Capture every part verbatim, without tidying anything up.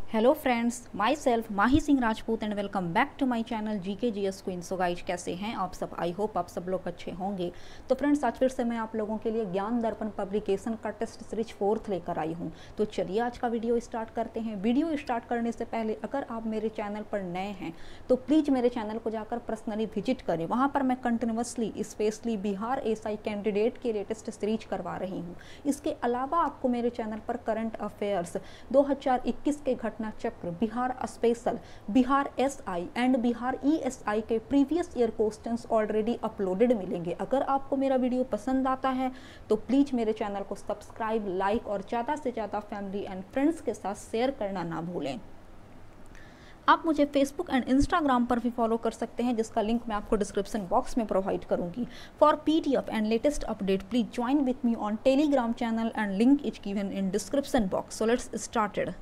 Hello friends, myself Mahi Singh Rajput and welcome back to my channel GK GS queen. So guys, कैसे हैं आप सब? I hope आप सब लोग अच्छे होंगे। तो फ्रेंड्स, आज फिर से मैं आप लोगों के लिए ज्ञान दर्पण पब्लिकेशन का टेस्ट सीरीज फोर्थ लेकर आई हूं। तो चलिए आज का वीडियो स्टार्ट करते हैं। वीडियो स्टार्ट करने से पहले अगर आप मेरे चैनल पर नए हैं तो प्लीज़ मेरे चैनल को जाकर पर्सनली विजिट करें। वहाँ पर मैं continuously specially Bihar S I candidate के लेटेस्ट सीरीज करवा रही हूँ। इसके अलावा आपको मेरे चैनल पर करंट अफेयर्स दो हज़ार इक्कीस के घटना चक्र, Bihar special, Bihar SI and Bihar ESI के previous year questions already uploaded मिलेंगे। अगर आपको मेरा वीडियो पसंद आता है तो प्लीज मेरे चैनल को सब्सक्राइब, लाइक और ज़्यादा से ज़्यादा फैमिली एंड फ्रेंड्स के साथ शेयर करना ना भूलें। आप मुझे फेसबुक एंड इंस्टाग्राम पर भी फॉलो कर सकते हैं, जिसका लिंक मैं आपको डिस्क्रिप्शन बॉक्स में प्रोवाइड करूंगी। For PDF and latest update please join with me on Telegram channel and link is given in description box. So let's started.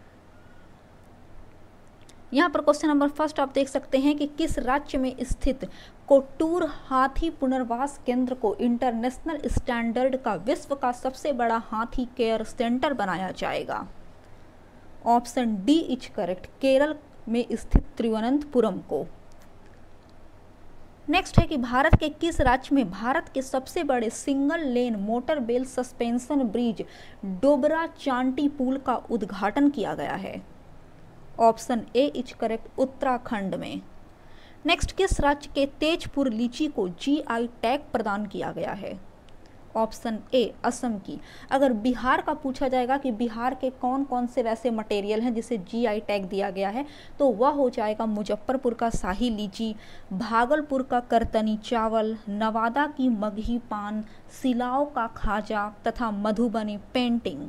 यहाँ पर क्वेश्चन नंबर फर्स्ट आप देख सकते हैं कि किस राज्य में स्थित कोट्टूर हाथी पुनर्वास केंद्र को इंटरनेशनल स्टैंडर्ड का विश्व का सबसे बड़ा हाथी केयर सेंटर बनाया जाएगा? Option D is correct, Kerala में स्थित तिरुवनंतपुरम को। नेक्स्ट है कि भारत के किस राज्य में भारत के सबसे बड़े single lane motorable suspension bridge Dobra Chanti पुल का उद्घाटन किया गया है? Option A is correct, Uttarakhand में। नेक्स्ट, किस राज्य के तेजपुर लीची को जीआई टैग प्रदान किया गया है? ऑप्शन ए असम की। अगर बिहार का पूछा जाएगा कि बिहार के कौन कौन से वैसे मटेरियल हैं जिसे जीआई टैग दिया गया है, तो वह हो जाएगा मुजफ्फरपुर का शाही लीची, भागलपुर का करतनी चावल, नवादा की मगही पान, सिलाओ का खाजा तथा मधुबनी पेंटिंग।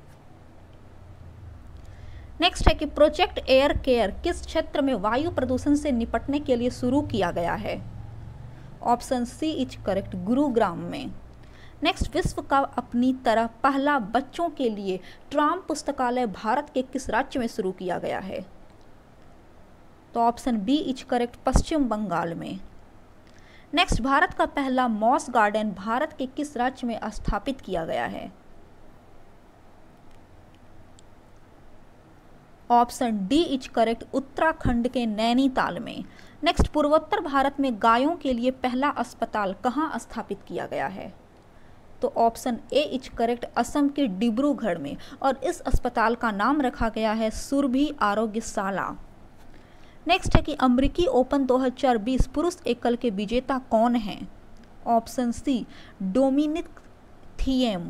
नेक्स्ट है कि प्रोजेक्ट एयर केयर किस क्षेत्र में वायु प्रदूषण से निपटने के लिए शुरू किया गया है? Option C is correct, Gurugram में। नेक्स्ट, विश्व का अपनी तरह पहला बच्चों के लिए ट्राम पुस्तकालय भारत के किस राज्य में शुरू किया गया है? तो option B is correct, Paschim Bengal में। नेक्स्ट, भारत का पहला मॉस गार्डन भारत के किस राज्य में स्थापित किया गया है? Option D is correct, Uttarakhand के नैनीताल में। नेक्स्ट, पूर्वोत्तर भारत में गायों के लिए पहला अस्पताल कहाँ स्थापित किया गया है? तो option A is correct, Assam के डिब्रूगढ़ में, और इस अस्पताल का नाम रखा गया है सुरभि आरोग्यशाला। नेक्स्ट है कि अमेरिकी ओपन दो हज़ार बीस पुरुष एकल के विजेता कौन हैं? Option C Dominic Thiem.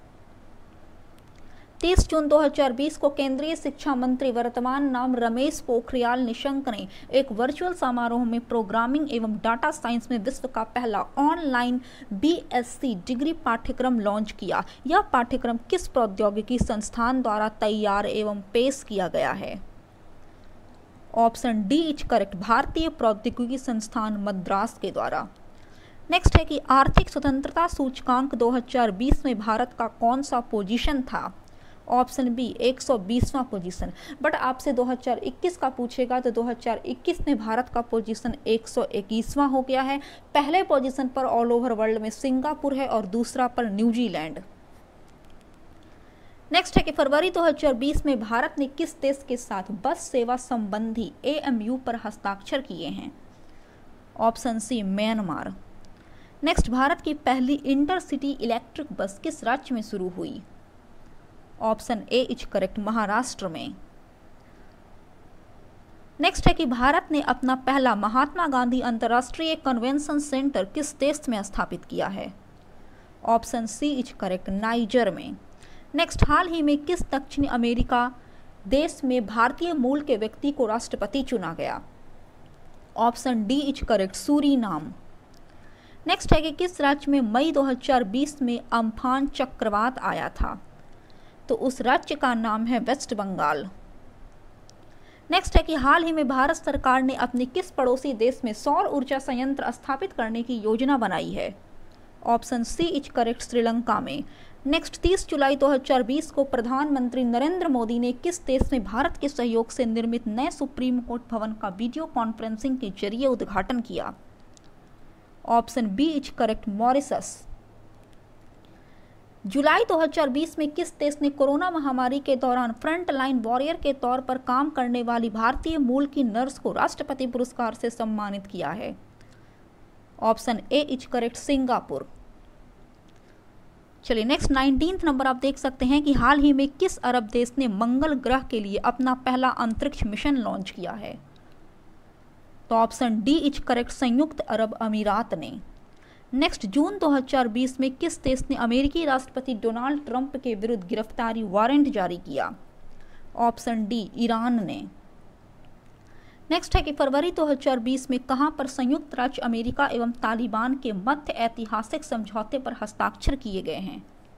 तीस जून दो हज़ार बीस को केंद्रीय शिक्षा मंत्री वर्तमान नाम रमेश पोखरियाल निशंक ने एक वर्चुअल समारोह में प्रोग्रामिंग एवं डाटा साइंस में विश्व का पहला ऑनलाइन बीएससी डिग्री पाठ्यक्रम लॉन्च किया। यह पाठ्यक्रम किस प्रौद्योगिकी संस्थान द्वारा तैयार एवं पेश किया गया है? ऑप्शन डी इज करेक्ट, भारतीय प्रौद्योगिकी संस्थान मद्रास के द्वारा। नेक्स्ट है कि आर्थिक स्वतंत्रता सूचकांक दो हज़ार बीस में भारत का कौन सा पोजीशन था? ऑप्शन बी एक सौ बीसवां पोजीशन। बट आपसे दो हज़ार इक्कीस का पूछेगा तो दो हज़ार इक्कीस में भारत का पोजीशन एक सौ इक्कीसवां हो गया है। पहले पोजीशन पर ऑल ओवर वर्ल्ड में सिंगापुर है और दूसरा पर न्यूजीलैंड। नेक्स्ट है कि फरवरी दो हज़ार बीस में भारत ने किस देश के साथ बस सेवा संबंधी एएमयू पर हस्ताक्षर किए हैं? Option C Myanmar. Next, Bharat की पहली इंटरसिटी इलेक्ट्रिक बस किस राज्य में शुरू हुई? Option A is correct, Maharashtra में। नेक्स्ट है कि भारत ने अपना पहला महात्मा गांधी अंतर्राष्ट्रीय कन्वेंशन सेंटर किस देश में स्थापित किया है? Option C is correct, Niger में। नेक्स्ट, हाल ही में किस दक्षिण अमेरिका देश में भारतीय मूल के व्यक्ति को राष्ट्रपति चुना गया? Option D is correct, Suriname. Next है कि किस राज्य में मई दो हज़ार बीस में अम्फान चक्रवात आया था? तो उस राज्य का नाम है वेस्ट बंगाल। नेक्स्ट है कि हाल ही में भारत सरकार ने अपने किस पड़ोसी देश में सौर ऊर्जा संयंत्र स्थापित करने की योजना बनाई है? Option C is correct, Sri Lanka में। नेक्स्ट, तीस जुलाई दो हज़ार बीस को प्रधानमंत्री नरेंद्र मोदी ने किस देश में भारत के सहयोग से निर्मित नए सुप्रीम कोर्ट भवन का वीडियो कॉन्फ्रेंसिंग के जरिए उद्घाटन किया? Option B is correct, Mauritius. जुलाई दो हज़ार बीस में किस देश ने कोरोना महामारी के दौरान फ्रंट लाइन वॉरियर के तौर पर काम करने वाली भारतीय मूल की नर्स को राष्ट्रपति पुरस्कार से सम्मानित किया है? Option A is correct, Singapore. चलिए नेक्स्ट नाइनटीन्थ नंबर आप देख सकते हैं कि हाल ही में किस अरब देश ने मंगल ग्रह के लिए अपना पहला अंतरिक्ष मिशन लॉन्च किया है? तो ऑप्शन डी इज करेक्ट, संयुक्त अरब अमीरात ने। नेक्स्ट जून दो हज़ार बीस में किस देश ने अमेरिकी राष्ट्रपति डोनाल्ड ट्रंप के विरुद्ध गिरफ्तारी वारंट जारी किया? ऑप्शन डी ईरान ने। नेक्स्ट है कि फरवरी दो हज़ार बीस में कहां पर संयुक्त राज्य अमेरिका एवं तालिबान के मध्य ऐतिहासिक समझौते पर हस्ताक्षर किए गए हैं?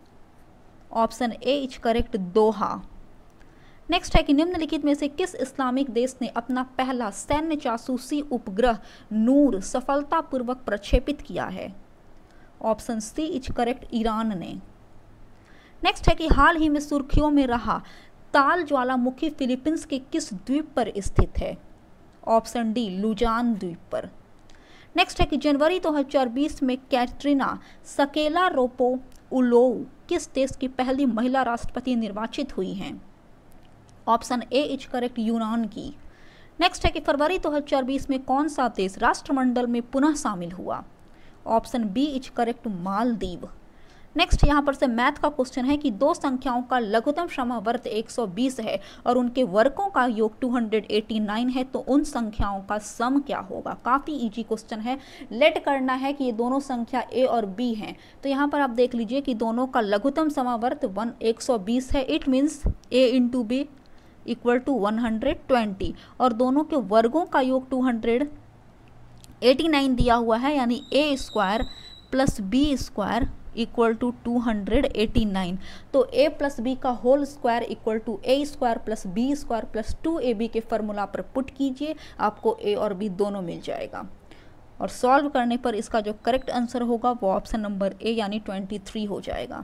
Option A is correct, Doha. Next है कि निम्नलिखित में से किस इस्लामिक देश ने अपना पहला सैन्य जासूसी उपग्रह नूर सफलतापूर्वक प्रक्षेपित किया है? Option C is correct, Iran ने। नेक्स्ट है कि हाल ही में सुर्खियों में रहा ताल ज्वालामुखी फिलीपींस के किस द्वीप पर स्थित है? ऑप्शन डी लुजान द्वीप पर। नेक्स्ट है कि जनवरी दो हज़ार बीस में कैटरीना सकेलारोपोउलोऊ किस देश की पहली महिला राष्ट्रपति निर्वाचित हुई हैं? ऑप्शन ए इज करेक्ट, यूनान की। नेक्स्ट है कि फरवरी दो हज़ार बीस में कौन सा देश राष्ट्रमंडल में पुनः शामिल हुआ? Option B is correct, Maldives. Next यहाँ पर से मैथ का क्वेश्चन है कि दो संख्याओं का लघुत्तम समवर्त एक सौ बीस है और उनके वर्गों का योग दो सौ नवासी है, तो उन संख्याओं का सम क्या होगा? काफ़ी इजी क्वेश्चन है। लेट करना है कि ये दोनों संख्या ए और बी हैं, तो यहाँ पर आप देख लीजिए कि दोनों का लघुत्तम समवर्त वन एक सौ बीस है। It means A into B equal to one hundred twenty और दोनों के वर्गों का योग दो सौ नवासी दिया हुआ है, यानी A square plus B square equal to two hundred eighty nine. तो a प्लस बी का whole square equal to A square plus B square plus two A B के फॉर्मूला पर पुट कीजिए, आपको a और b दोनों मिल जाएगा। और सॉल्व करने पर इसका जो करेक्ट आंसर होगा वो ऑप्शन नंबर ए यानी तेईस हो जाएगा।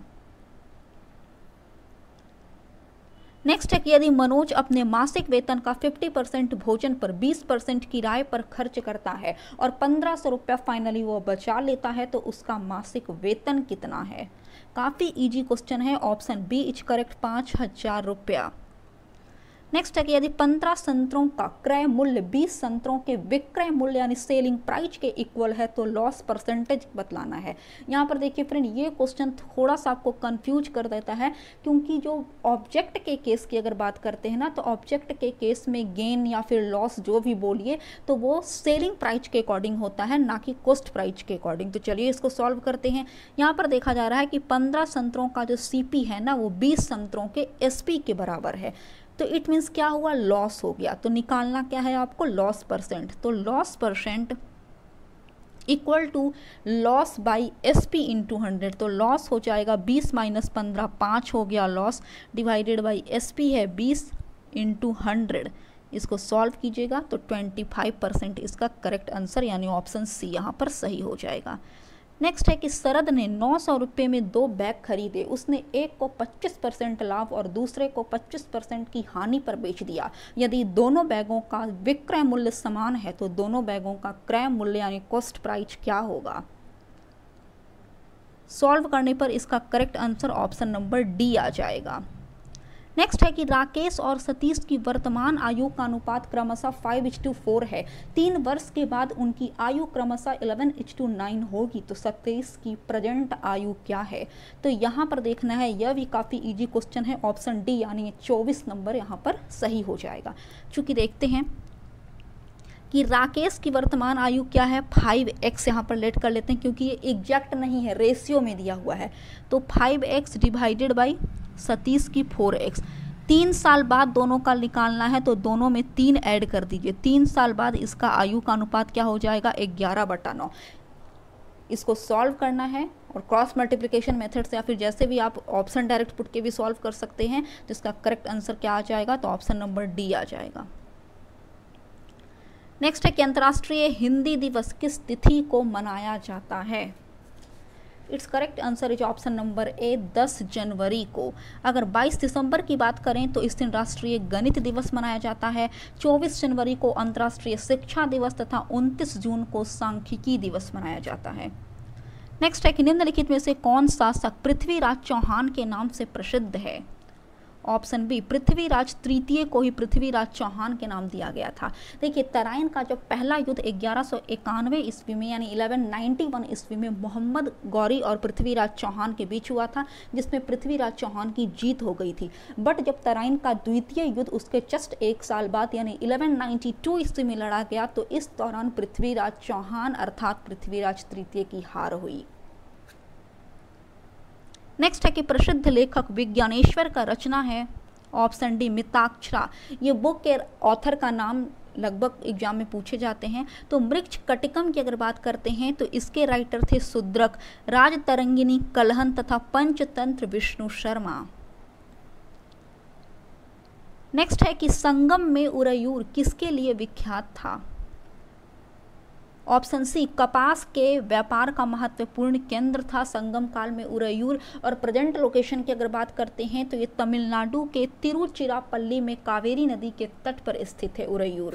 नेक्स्ट है कि यदि मनोज अपने मासिक वेतन का पचास परसेंट भोजन पर बीस परसेंट किराए पर खर्च करता है और पंद्रह सौ रुपया फाइनली वो बचा लेता है, तो उसका मासिक वेतन कितना है? काफ़ी इजी क्वेश्चन है। ऑप्शन बी इज करेक्ट, पाँच हजार रुपया। नेक्स्ट है कि यदि पंद्रह संतरों का क्रय मूल्य बीस संतरों के विक्रय मूल्य यानी सेलिंग प्राइस के इक्वल है, तो लॉस परसेंटेज बतलाना है। यहाँ पर देखिए फ्रेंड, ये क्वेश्चन थोड़ा सा आपको कंफ्यूज कर देता है, क्योंकि जो ऑब्जेक्ट के केस की अगर बात करते हैं ना, तो ऑब्जेक्ट के केस में गेन या फिर लॉस जो भी बोलिए, तो वो सेलिंग प्राइस के अकॉर्डिंग होता है, ना कि कॉस्ट प्राइस के अकॉर्डिंग। तो चलिए इसको सॉल्व करते हैं। यहाँ पर देखा जा रहा है कि पंद्रह संतरों का जो सी पी है ना, वो बीस संतरों के एस पी के बराबर है, तो इट मीन्स क्या हुआ? लॉस हो गया। तो निकालना क्या है आपको? Loss percent. तो loss percent equal to loss by S P into hundred. तो लॉस हो जाएगा बीस माइनस पंद्रह, पाँच हो गया loss, divided by S P है बीस इंटू हंड्रेड। इसको सॉल्व कीजिएगा तो पच्चीस परसेंट इसका करेक्ट आंसर यानी ऑप्शन सी यहाँ पर सही हो जाएगा। नेक्स्ट है कि शरद ने नौ सौ रुपये में दो बैग खरीदे। उसने एक को पच्चीस परसेंट लाभ और दूसरे को पच्चीस परसेंट की हानि पर बेच दिया। यदि दोनों बैगों का विक्रय मूल्य समान है, तो दोनों बैगों का क्रय मूल्य यानी कॉस्ट प्राइस क्या होगा? सॉल्व करने पर इसका correct answer option number D आ जाएगा। नेक्स्ट है कि राकेश और सतीश की वर्तमान आयु का अनुपात क्रमशः फाइव इज टू फोर है। तीन वर्ष के बाद उनकी आयु क्रमशः इलेवन इज टू नाइन होगी, तो सतीश की प्रेजेंट आयु क्या है? तो यहाँ पर देखना है, यह भी काफ़ी इजी क्वेश्चन है। ऑप्शन डी यानी चौबीस नंबर यहाँ पर सही हो जाएगा। चूँकि देखते हैं कि राकेश की वर्तमान आयु क्या है, फाइव एक्स यहाँ पर लेट कर लेते हैं, क्योंकि ये एग्जैक्ट नहीं है, रेशियो में दिया हुआ है। तो फाइव एक्स डिवाइडेड बाई सतीश की फोर एक्स। तीन साल बाद दोनों का निकालना है, तो दोनों में तीन ऐड कर दीजिए। तीन साल बाद इसका आयु का अनुपात क्या हो जाएगा? ग्यारह बटा नौ। इसको सॉल्व करना है और क्रॉस मल्टीप्लिकेशन मेथड से या फिर जैसे भी आप ऑप्शन डायरेक्ट पुट के भी सॉल्व कर सकते हैं। तो इसका करेक्ट आंसर क्या आ जाएगा? तो ऑप्शन नंबर डी आ जाएगा। नेक्स्ट है कि अंतर्राष्ट्रीय हिंदी दिवस किस तिथि को मनाया जाता है? It's correct answer is option number A, दस जनवरी को। अगर बाईस दिसंबर की बात करें तो इस दिन राष्ट्रीय गणित दिवस मनाया जाता है। चौबीस जनवरी को अंतर्राष्ट्रीय शिक्षा दिवस तथा उनतीस जून को सांख्यिकी दिवस मनाया जाता है। नेक्स्ट है कि निम्नलिखित में से कौन शासक पृथ्वीराज चौहान के नाम से प्रसिद्ध है? ऑप्शन बी, पृथ्वीराज तृतीय को ही पृथ्वीराज चौहान के नाम दिया गया था। देखिए, तराइन का जो पहला युद्ध ग्यारह सौ इक्यानवे ईस्वी में यानी ग्यारह सौ इक्यानवे ईस्वी में मोहम्मद गौरी और पृथ्वीराज चौहान के बीच हुआ था, जिसमें पृथ्वीराज चौहान की जीत हो गई थी। बट जब तराइन का द्वितीय युद्ध उसके जस्ट एक साल बाद यानी ग्यारह सौ बानवे ईस्वी में लड़ा गया, तो इस दौरान पृथ्वीराज चौहान अर्थात पृथ्वीराज तृतीय की हार हुई। नेक्स्ट है कि प्रसिद्ध लेखक विज्ञानेश्वर का रचना है। Option D, Mitakshara. ये बुक के ऑथर का नाम लगभग एग्जाम में पूछे जाते हैं। तो मृक्ष कटिकम की अगर बात करते हैं तो इसके राइटर थे सुद्रक, राजतरंगिनी कलहन तथा पंचतंत्र विष्णु शर्मा। नेक्स्ट है कि संगम में उरयूर किसके लिए विख्यात था? ऑप्शन सी, कपास के व्यापार का महत्वपूर्ण केंद्र था संगम काल में उरयूर। और प्रेजेंट लोकेशन की अगर बात करते हैं तो ये तमिलनाडु के तिरुचिरापल्ली में कावेरी नदी के तट पर स्थित है उरयूर।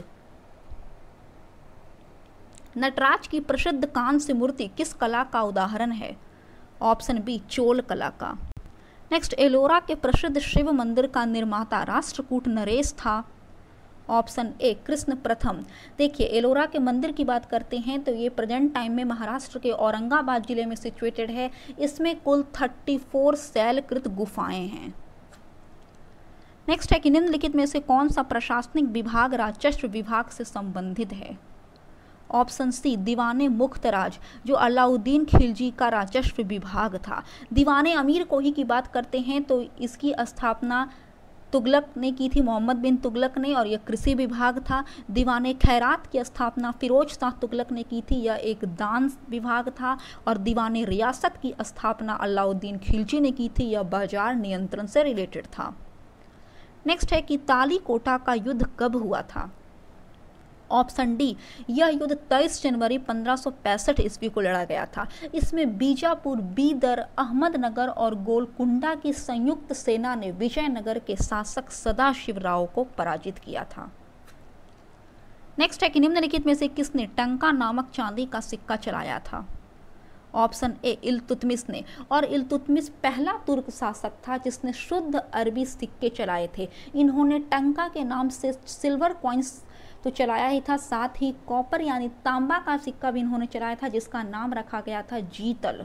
नटराज की प्रसिद्ध कांस्य मूर्ति किस कला का उदाहरण है? ऑप्शन बी, चोल कला का। नेक्स्ट, एलोरा के प्रसिद्ध शिव मंदिर का निर्माता राष्ट्रकूट नरेश था। ऑप्शन ए, कृष्ण प्रथम। देखिए, एलोरा के मंदिर की बात करते हैं तो ये प्रेजेंट टाइम में महाराष्ट्र के औरंगाबाद जिले में सिचुएटेड है। इसमें कुल चौंतीस शैलकृत गुफाएं हैं। नेक्स्ट है कि निम्नलिखित में से कौन सा प्रशासनिक विभाग राजस्व विभाग से संबंधित है? ऑप्शन सी, दीवाने मुख्तराज, जो अलाउद्दीन खिलजी का राजस्व विभाग था। दीवाने अमीर कोही की बात करते हैं तो इसकी स्थापना तुगलक ने की थी, मोहम्मद बिन तुगलक ने, और यह कृषि विभाग था। दीवाने खैरात की स्थापना फिरोज शाह तुगलक ने की थी, यह एक दान विभाग था। और दीवाने रियासत की स्थापना अलाउद्दीन खिलजी ने की थी, यह बाजार नियंत्रण से रिलेटेड था। नेक्स्ट है कि तालीकोटा का युद्ध कब हुआ था? ऑप्शन डी, यह युद्ध तेईस जनवरी पंद्रह सौ पैंसठ ईस्वी को लड़ा गया था। इसमें बीजापुर, बीदर, अहमदनगर और गोलकुंडा की संयुक्त सेना ने विजयनगर के शासक सदाशिव राव को पराजित किया था। नेक्स्ट है कि निम्नलिखित में से किसने टंका नामक चांदी का सिक्का चलाया था? ऑप्शन ए, इल्तुतमिश ने। और इल्तुतमिश पहला तुर्क शासक था जिसने शुद्ध अरबी सिक्के चलाए थे। इन्होंने टंका के नाम से सिल्वर कॉइन्स तो चलाया ही था, साथ ही कॉपर यानी तांबा का सिक्का भी इन्होंने चलाया था जिसका नाम रखा गया था जीतल।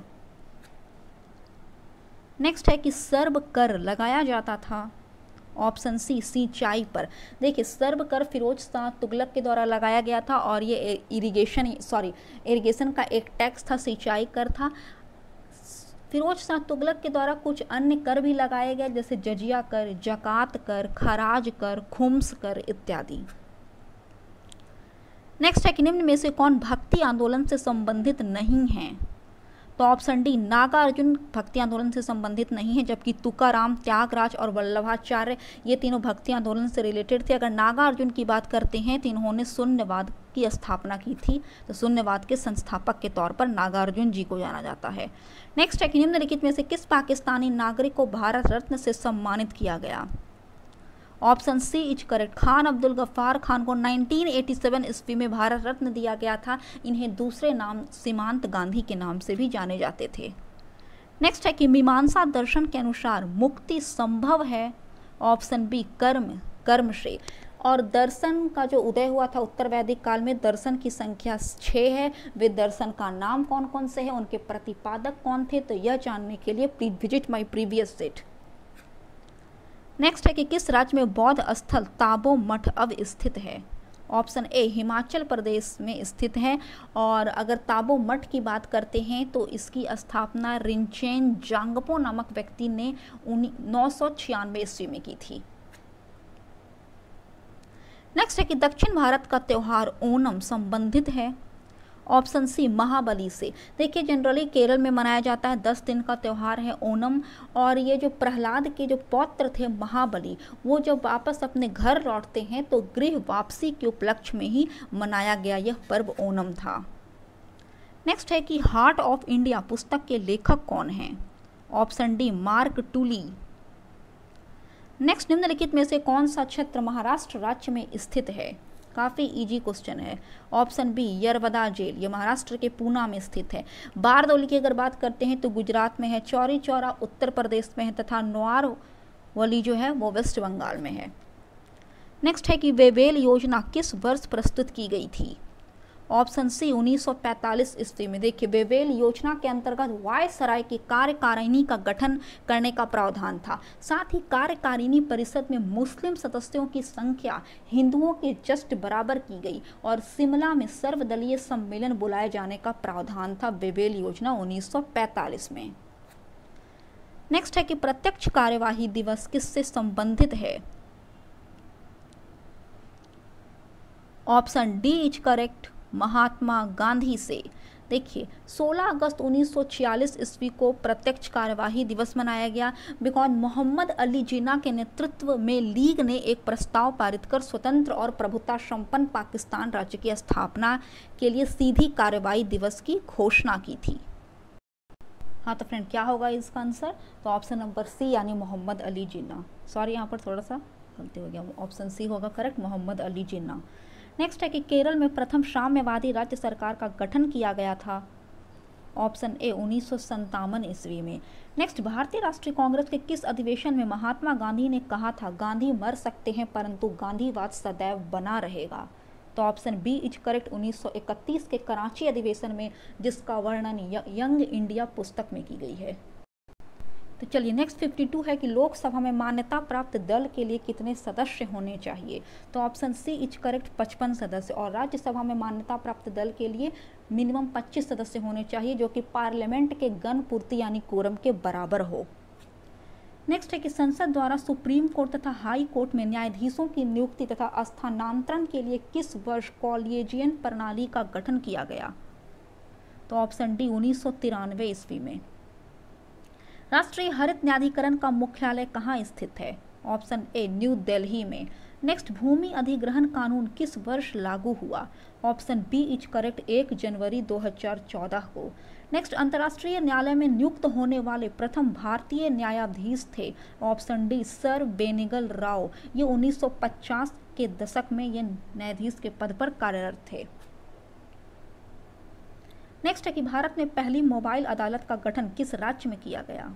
नेक्स्ट है कि सर्व कर लगाया जाता था। ऑप्शन सी, सिंचाई पर। देखिए, सर्व कर फिरोज शाह तुगलक के द्वारा लगाया गया था और ये इरिगेशन सॉरी इरिगेशन का एक टैक्स था, सिंचाई कर था। फिरोज शाह तुगलक के द्वारा कुछ अन्य कर भी लगाए गए जैसे जजिया कर, जकात कर, खराज कर, खुम्स कर इत्यादि। नेक्स्ट है कि निम्न में से कौन भक्ति आंदोलन से संबंधित नहीं है? तो ऑप्शन डी, नागार्जुन भक्ति आंदोलन से संबंधित नहीं है, जबकि तुकाराम, त्यागराज और वल्लभाचार्य ये तीनों भक्ति आंदोलन से रिलेटेड थे। अगर नागार्जुन की बात करते हैं तो इन्होंने शून्यवाद की स्थापना की थी, तो शून्यवाद के संस्थापक के तौर पर नागार्जुन जी को जाना जाता है। नेक्स्ट है कि निम्नलिखित में से किस पाकिस्तानी नागरिक को भारत रत्न से सम्मानित किया गया? Option C is correct. Khan Abdul Ghaffar Khan को उन्नीस सौ सत्तासी ईस्वी में भारत रत्न दिया गया था। इन्हें दूसरे नाम सीमांत गांधी के नाम से भी जाने जाते थे। नेक्स्ट है कि मीमांसा दर्शन के अनुसार मुक्ति संभव है। ऑप्शन बी, कर्म कर्म से। और दर्शन का जो उदय हुआ था उत्तर वैदिक काल में, दर्शन की संख्या छः है। वे दर्शन का नाम कौन कौन से हैं, उनके प्रतिपादक कौन थे, तो यह जानने के लिए please visit my previous set. Next है कि किस राज्य में बौद्ध स्थल ताबो मठ अब स्थित है? ऑप्शन ए, हिमाचल प्रदेश में स्थित है। और अगर ताबो मठ की बात करते हैं तो इसकी स्थापना रिंचेन जांगपो नामक व्यक्ति ने नौ सौ छियानवे ईस्वी में की थी। नेक्स्ट है कि दक्षिण भारत का त्यौहार ओणम संबंधित है। ऑप्शन सी, महाबली से। देखिए, जनरली केरल में मनाया जाता है, दस दिन का त्यौहार है ओणम। और ये जो प्रहलाद के जो पौत्र थे महाबली, वो जब वापस अपने घर लौटते हैं तो गृह वापसी के उपलक्ष्य में ही मनाया गया यह पर्व ओणम था। नेक्स्ट है कि हार्ट ऑफ इंडिया पुस्तक के लेखक कौन हैं? Option D, Mark Tully. Next, निम्नलिखित में से कौन सा क्षेत्र महाराष्ट्र राज्य में स्थित है? काफ़ी इजी क्वेश्चन है। ऑप्शन बी यरवदा जेल, ये महाराष्ट्र के पूना में स्थित है। बारदौली की अगर बात करते हैं तो गुजरात में है, चौरी चौरा उत्तर प्रदेश में है तथा नौरवली जो है वो वेस्ट बंगाल में है। नेक्स्ट है कि वेवेल योजना किस वर्ष प्रस्तुत की गई थी? ऑप्शन सी उन्नीस सौ पैंतालीस ईस्वी में। देखिए वेवेल योजना के अंतर्गत वायसराय की कार्यकारिणी का गठन करने का प्रावधान था। साथ ही कार्यकारिणी परिषद में मुस्लिम सदस्यों की संख्या हिंदुओं के जस्ट बराबर की गई और शिमला में सर्वदलीय सम्मेलन बुलाए जाने का प्रावधान था वेवेल योजना उन्नीस सौ पैंतालीस में। नेक्स्ट है कि प्रत्यक्ष कार्यवाही दिवस किससे संबंधित है? Option D is correct, Mahatma Gandhi से। देखिए सोलह अगस्त उन्नीस सौ छियालीस ईस्वी को प्रत्यक्ष कार्यवाही दिवस मनाया गया बिकॉज मोहम्मद अली जिन्ना के नेतृत्व में लीग ने एक प्रस्ताव पारित कर स्वतंत्र और प्रभुता संपन्न पाकिस्तान राज्य की स्थापना के लिए सीधी कार्यवाही दिवस की घोषणा की थी। हाँ तो फ्रेंड क्या होगा इसका आंसर? तो ऑप्शन नंबर सी यानी मोहम्मद अली जिन्ना। सॉरी यहाँ पर थोड़ा सा गलती हो गया, ऑप्शन सी होगा करेक्ट, मोहम्मद अली जिन्ना। नेक्स्ट है कि केरल में प्रथम साम्यवादी राज्य सरकार का गठन किया गया था। ऑप्शन ए उन्नीस सौ संतावन ईस्वी में। नेक्स्ट भारतीय राष्ट्रीय कांग्रेस के किस अधिवेशन में महात्मा गांधी ने कहा था गांधी मर सकते हैं परंतु गांधीवाद सदैव बना रहेगा? तो ऑप्शन बी इज करेक्ट, उन्नीस सौ इकतीस के कराची अधिवेशन में, जिसका वर्णन यंग इंडिया पुस्तक में की गई है। तो चलिए नेक्स्ट बावन है कि लोकसभा में मान्यता प्राप्त दल के लिए कितने सदस्य होने चाहिए? तो ऑप्शन सी इज करेक्ट, पचपन सदस्य। और राज्यसभा में मान्यता प्राप्त दल के लिए मिनिमम पच्चीस सदस्य होने चाहिए जो कि पार्लियामेंट के गण पूर्ति यानी कोरम के बराबर हो। नेक्स्ट है कि संसद द्वारा सुप्रीम कोर्ट तथा हाई कोर्ट में न्यायाधीशों की नियुक्ति तथा स्थानांतरण के लिए किस वर्ष कॉलेजियन प्रणाली का गठन किया गया? तो ऑप्शन डी उन्नीस सौ तिरानवे ईस्वी में। राष्ट्रीय हरित न्यायाधिकरण का मुख्यालय कहाँ स्थित है? ऑप्शन ए न्यू दिल्ली में। नेक्स्ट भूमि अधिग्रहण कानून किस वर्ष लागू हुआ? ऑप्शन बी इज करेक्ट, एक जनवरी दो हज़ार चौदह को। नेक्स्ट अंतर्राष्ट्रीय न्यायालय में नियुक्त होने वाले प्रथम भारतीय न्यायाधीश थे। Option D sir Benegal Rau. ये उन्नीस सौ पचास के दशक में ये न्यायाधीश के पद पर कार्यरत थे। नेक्स्ट है कि भारत में पहली मोबाइल अदालत का गठन किस राज्य में किया गया?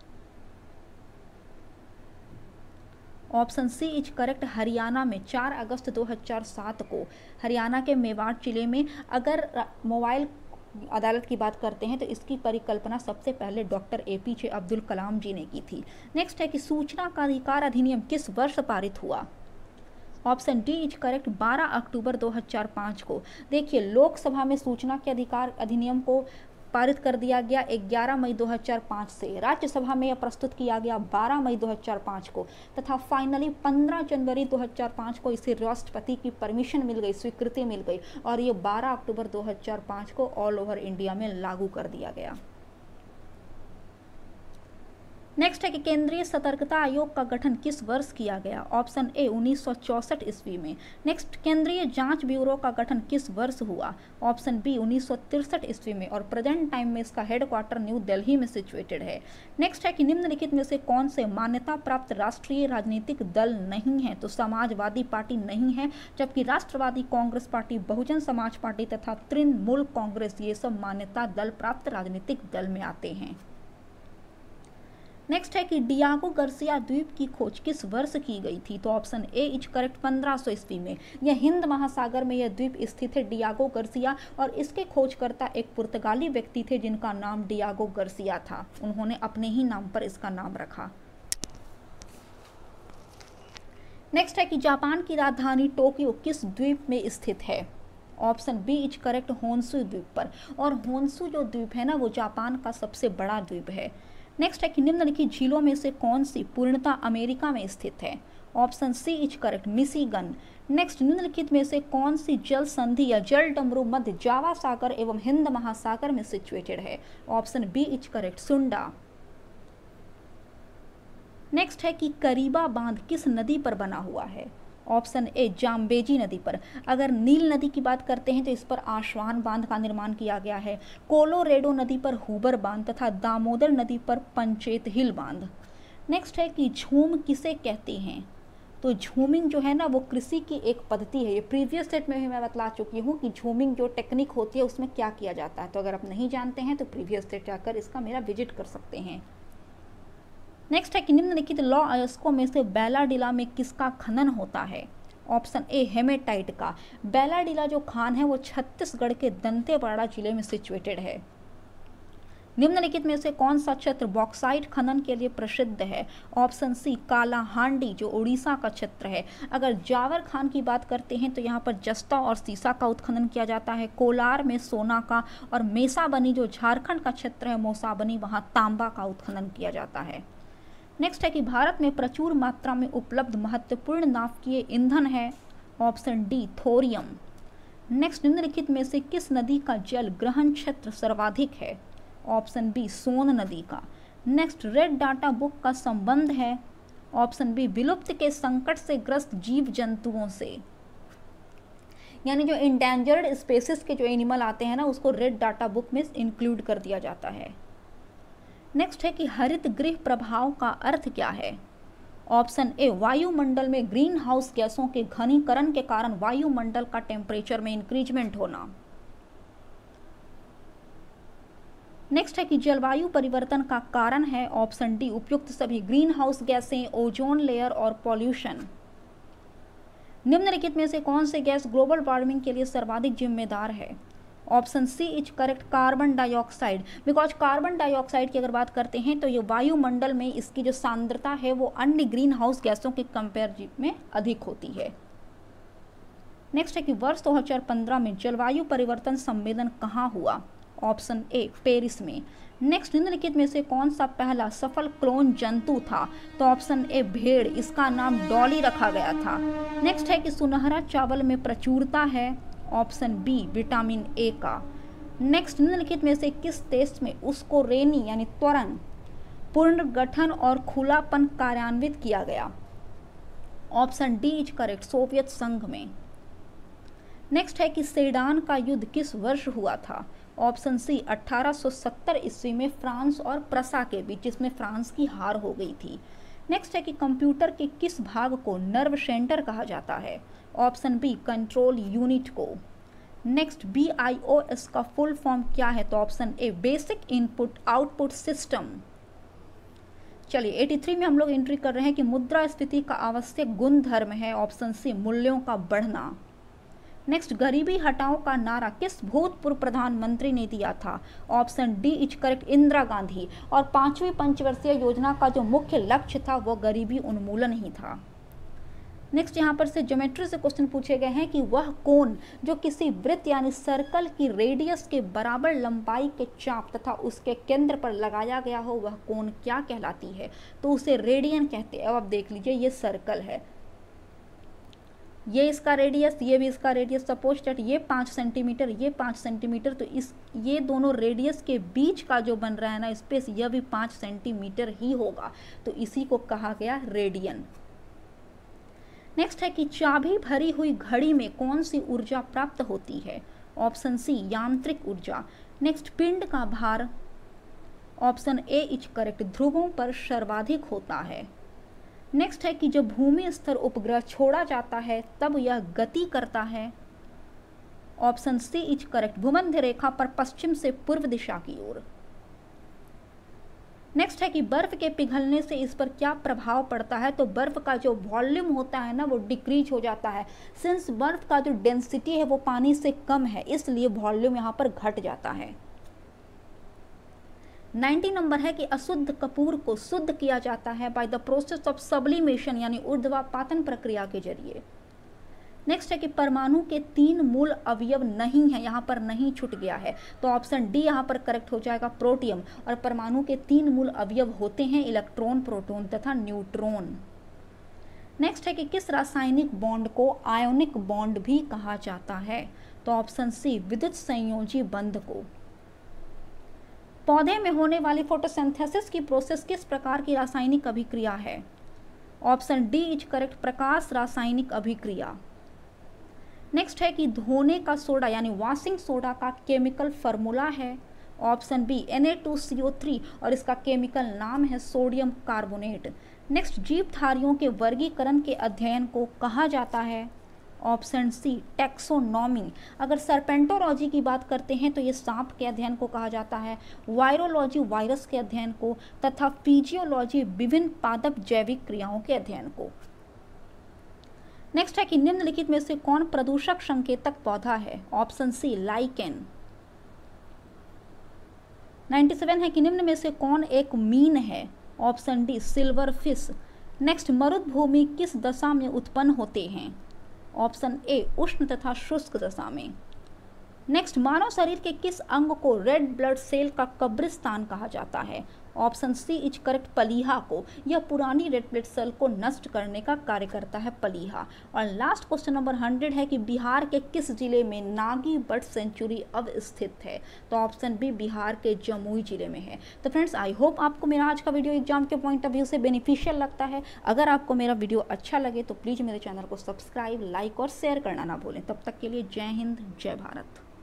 Option C is correct, Haryana में। चार अगस्त दो हज़ार सात को हरियाणा के मेवाड़ जिले में अगर मोबाइल अदालत की बात करते हैं तो इसकी परिकल्पना सबसे पहले डॉक्टर एपीजे अब्दुल कलाम जी ने की थी। नेक्स्ट है कि सूचना का अधिकार अधिनियम किस वर्ष पारित हुआ? ऑप्शन डी इज करेक्ट, बारह अक्टूबर दो हज़ार पाँच को। देखिए लोकसभा में सूचना के अधिकार अधिनियम को पारित कर दिया गया ग्यारह मई दो हज़ार पाँच से। राज्यसभा में यह प्रस्तुत किया गया बारह मई दो हज़ार पाँच को तथा फाइनली पंद्रह जनवरी दो हज़ार पाँच को इसे राष्ट्रपति की परमिशन मिल गई, स्वीकृति मिल गई और ये बारह अक्टूबर दो हज़ार पाँच को ऑल ओवर इंडिया में लागू कर दिया गया। नेक्स्ट है कि केंद्रीय सतर्कता आयोग का गठन किस वर्ष किया गया? ऑप्शन ए उन्नीस सौ चौसठ ईस्वी में। नेक्स्ट केंद्रीय जांच ब्यूरो का गठन किस वर्ष हुआ? ऑप्शन बी उन्नीस सौ तिरसठ ईस्वी में और प्रेजेंट टाइम में इसका हेडक्वार्टर न्यू दिल्ली में सिचुएटेड है। नेक्स्ट है कि निम्नलिखित में से कौन से मान्यता प्राप्त राष्ट्रीय राजनीतिक दल नहीं है? तो समाजवादी पार्टी नहीं है, जबकि राष्ट्रवादी कांग्रेस पार्टी, बहुजन समाज पार्टी तथा तृणमूल कांग्रेस ये सब मान्यता दल प्राप्त राजनीतिक दल में आते हैं। नेक्स्ट है कि डियागो गार्सिया द्वीप की खोज किस वर्ष की गई थी? तो ऑप्शन ए इज करेक्ट, पंद्रह सौ ईस्वी में। यह हिंद महासागर में यह द्वीप स्थित है डियागो गार्सिया और इसके खोजकर्ता एक पुर्तगाली व्यक्ति थे जिनका नाम डियागो गार्सिया था। उन्होंने अपने ही नाम पर इसका नाम रखा। नेक्स्ट है कि जापान की राजधानी टोक्यो किस द्वीप में स्थित है? Option B is correct, Honshu द्वीप पर। और होन्शु जो द्वीप है ना वो जापान का सबसे बड़ा द्वीप है। नेक्स्ट है कि निम्नलिखित झीलों में से कौन सी पूर्णतः अमेरिका में स्थित है? Option C is correct, Michigan. Next निम्नलिखित में से कौन सी जल संधि या जल डमरू मध्य जावा सागर एवं हिंद महासागर में सिचुएटेड है? Option B is correct, Sunda. Next है कि करीबा बांध किस नदी पर बना हुआ है? ऑप्शन ए जाम्बेजी नदी पर। अगर नील नदी की बात करते हैं तो इस पर आश्वान बांध का निर्माण किया गया है। कोलोरेडो नदी पर हुबर बांध तथा दामोदर नदी पर पंचेत हिल बांध। नेक्स्ट है कि झूम किसे कहते हैं? तो झूमिंग जो है ना वो कृषि की एक पद्धति है। ये प्रीवियस सेट में भी मैं बतला चुकी हूँ कि झूमिंग जो टेक्निक होती है उसमें क्या किया जाता है। तो अगर आप नहीं जानते हैं तो प्रीवियस सेट जाकर इसका मेरा विजिट कर सकते हैं। नेक्स्ट है कि निम्नलिखित लौ अयस्कों में से बैलाडिला में किसका खनन होता है। ऑप्शन ए हेमेटाइट का। बैलाडिला जो खान है वो छत्तीसगढ़ के दंतेवाड़ा जिले में सिचुएटेड है। निम्नलिखित में से कौन सा क्षेत्र बॉक्साइट खनन के लिए प्रसिद्ध है। ऑप्शन सी काला हांडी जो उड़ीसा का क्षेत्र है। अगर जावर खान की बात करते हैं तो यहाँ पर जस्ता और सीसा का उत्खनन किया जाता है। कोलार में सोना का, और मेसाबनी जो झारखंड का क्षेत्र है मोसाबनी, वहाँ तांबा का उत्खनन किया जाता है। नेक्स्ट है कि भारत में प्रचुर मात्रा में उपलब्ध महत्वपूर्ण नाभिकीय ईंधन है। Option D thorium. नेक्स्ट, निम्नलिखित में से किस नदी का जल ग्रहण क्षेत्र सर्वाधिक है। ऑप्शन बी सोन नदी का। नेक्स्ट, रेड डाटा बुक का संबंध है। ऑप्शन बी विलुप्त के संकट से ग्रस्त जीव जंतुओं से, यानी जो इंडेंजर्ड स्पेसिस के जो एनिमल आते हैं ना उसको रेड डाटा बुक में इंक्लूड कर दिया जाता है। नेक्स्ट है कि हरित गृह प्रभाव का अर्थ क्या है। ऑप्शन ए वायुमंडल में ग्रीन हाउस गैसों के घनीकरण के कारण वायुमंडल का टेम्परेचर में इंक्रीजमेंट होना। नेक्स्ट है कि जलवायु परिवर्तन का कारण है। ऑप्शन डी उपयुक्त सभी ग्रीन हाउस गैसें, ओजोन लेयर और पॉल्यूशन। निम्नलिखित में से कौन से गैस ग्लोबल वार्मिंग के लिए सर्वाधिक जिम्मेदार है। Option C is correct carbon dioxide. Because carbon dioxide की अगर बात करते हैं तो ये वायुमंडल में इसकी जो सांद्रता है वो अन्य ग्रीन हाउस गैसों के कंपेयर में अधिक होती है। नेक्स्ट है कि वर्ष दो हजार पंद्रह में जलवायु परिवर्तन सम्मेलन कहाँ हुआ। ऑप्शन ए पेरिस में। नेक्स्ट, निम्नलिखित में से कौन सा पहला सफल क्लोन जंतु था। तो ऑप्शन ए भेड़, इसका नाम डॉली रखा गया था। नेक्स्ट है कि सुनहरा चावल में प्रचुरता है। ऑप्शन बी विटामिन ए का। नेक्स्ट, निम्नलिखित में से किस देश में उसको रेनी यानी त्वरण पुनर्गठन और खुलापन कार्यान्वित किया गया। Option D is correct Soviet संघ में। नेक्स्ट है कि सेडान का युद्ध किस वर्ष हुआ था। ऑप्शन सी अठारह सौ सत्तर ईस्वी में फ्रांस और प्रसा के बीच, जिसमें फ्रांस की हार हो गई थी। नेक्स्ट है कि कंप्यूटर के किस भाग को नर्व सेंटर कहा जाता है। ऑप्शन बी कंट्रोल यूनिट को। Next, B I O S का फुल फॉर्म क्या है। तो option A basic input output system. चलिए तिरासी में हम लोग एंट्री कर रहे हैं कि मुद्रास्फीति का आवश्यक गुण धर्म है। ऑप्शन सी मूल्यों का बढ़ना। नेक्स्ट, गरीबी हटाओ का नारा किस भूतपूर्व प्रधानमंत्री ने दिया था। Option D is correct Indira Gandhi. और पांचवी पंचवर्षीय योजना का जो मुख्य लक्ष्य था वो गरीबी उन्मूलन ही था। नेक्स्ट, यहाँ पर से ज्योमेट्री से क्वेश्चन पूछे गए हैं कि वह कोण जो किसी वृत्त यानी सर्कल की रेडियस के बराबर लंबाई के चाप तथा उसके केंद्र पर लगाया गया हो वह कोण क्या कहलाती है। तो उसे रेडियन कहते हैं। अब आप देख लीजिए ये सर्कल है, ये इसका रेडियस, ये भी इसका रेडियस। सपोज दैट ये पाँच सेंटीमीटर, ये पाँच सेंटीमीटर, तो इस ये दोनों रेडियस के बीच का जो बन रहा है ना स्पेस, यह भी पाँच सेंटीमीटर ही होगा। तो इसी को कहा गया रेडियन। नेक्स्ट है कि चाबी भरी हुई घड़ी में कौन सी ऊर्जा प्राप्त होती है। ऑप्शन सी यांत्रिक ऊर्जा। नेक्स्ट, पिंड का भार। ऑप्शन ए इज करेक्ट ध्रुवों पर सर्वाधिक होता है। नेक्स्ट है कि जब भूमि स्तर उपग्रह छोड़ा जाता है तब यह गति करता है। ऑप्शन सी इज करेक्ट भूमध्य रेखा पर पश्चिम से पूर्व दिशा की ओर। नेक्स्ट है कि बर्फ के पिघलने से इस पर क्या प्रभाव पड़ता है। तो बर्फ का जो वॉल्यूम होता है ना वो डिक्रीज हो जाता है। सिंस बर्फ का जो डेंसिटी है वो पानी से कम है इसलिए वॉल्यूम यहाँ पर घट जाता है। नब्बे नंबर है कि अशुद्ध कपूर को शुद्ध किया जाता है by the process of sublimation यानी ऊर्ध्वपातन प्रक्रिया के जरिए। नेक्स्ट है कि परमाणु के तीन मूल अवयव नहीं है, यहाँ पर नहीं छूट गया है। तो ऑप्शन डी यहाँ पर करेक्ट हो जाएगा प्रोटियम। और परमाणु के तीन मूल अवयव होते हैं इलेक्ट्रॉन, प्रोटॉन तथा न्यूट्रॉन। नेक्स्ट है कि किस रासायनिक बॉन्ड को आयोनिक बॉन्ड भी कहा जाता है। तो ऑप्शन सी विद्युत संयोजी बंध को। पौधे में होने वाली फोटोसिंथेसिस की प्रोसेस किस प्रकार की रासायनिक अभिक्रिया है। ऑप्शन डी इज करेक्ट प्रकाश रासायनिक अभिक्रिया। नेक्स्ट है कि धोने का सोडा यानी वॉशिंग सोडा का केमिकल फार्मूला है। Option B N A two C O three और इसका केमिकल नाम है सोडियम कार्बोनेट। नेक्स्ट, जीवधारियों के वर्गीकरण के अध्ययन को कहा जाता है? Option C taxonomy. अगर सर्पेंटोलॉजी की बात करते हैं तो ये सांप के अध्ययन को कहा जाता है, वायरोलॉजी वायरस के अध्ययन को, तथा फिजियोलॉजी विभिन्न पादप जैविक क्रियाओं के अध्ययन को। नेक्स्ट है कि निम्नलिखित में से कौन प्रदूषक संकेतक पौधा है? Option C lichen. सत्तानवे है कि निम्न में से कौन एक मीन है? Option D silverfish. Next, मरुभूमि किस दशा में उत्पन्न होते हैं? ऑप्शन ए उष्ण तथा शुष्क दशा में। नेक्स्ट, मानव शरीर के किस अंग को रेड ब्लड सेल का कब्रिस्तान कहा जाता है? ऑप्शन सी इज करेक्ट, पलीहा को। यह पुरानी रेड ब्लड सेल को नष्ट करने का कार्य करता है, पलीहा। और लास्ट क्वेश्चन नंबर हंड्रेड है कि बिहार के किस जिले में नागी बर्ड सेंचुरी अब स्थित है? तो ऑप्शन बी बिहार के जमुई जिले में है। तो फ्रेंड्स, आई होप आपको मेरा आज का वीडियो एग्जाम के पॉइंट ऑफ व्यू से बेनिफिशियल लगता है। अगर आपको मेरा वीडियो अच्छा लगे तो प्लीज़ मेरे चैनल को सब्सक्राइब, लाइक और शेयर करना ना भूलें। तब तक के लिए जय हिंद, जय भारत।